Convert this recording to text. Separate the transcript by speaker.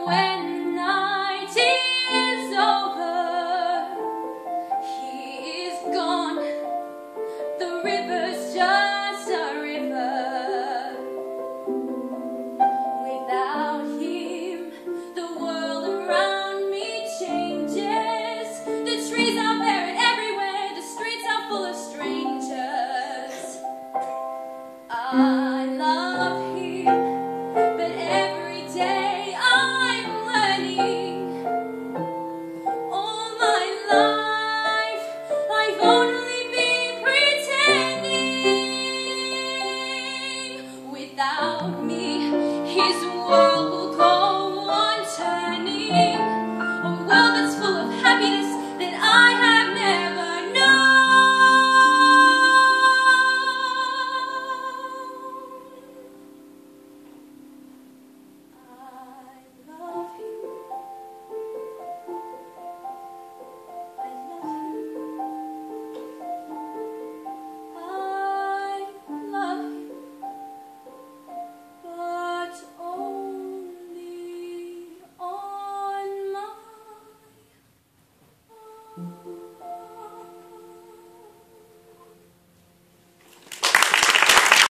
Speaker 1: when the night is over, he is gone. The river's just a river. Without him, the world around me changes. The trees are buried everywhere, the streets are full of strangers. I love him, but every day I'm learning. All my life I've only been pretending. Without me, his world will go on turning. A world that's full of happiness that I have never known. I love him. I love him. I love him. But only on my own.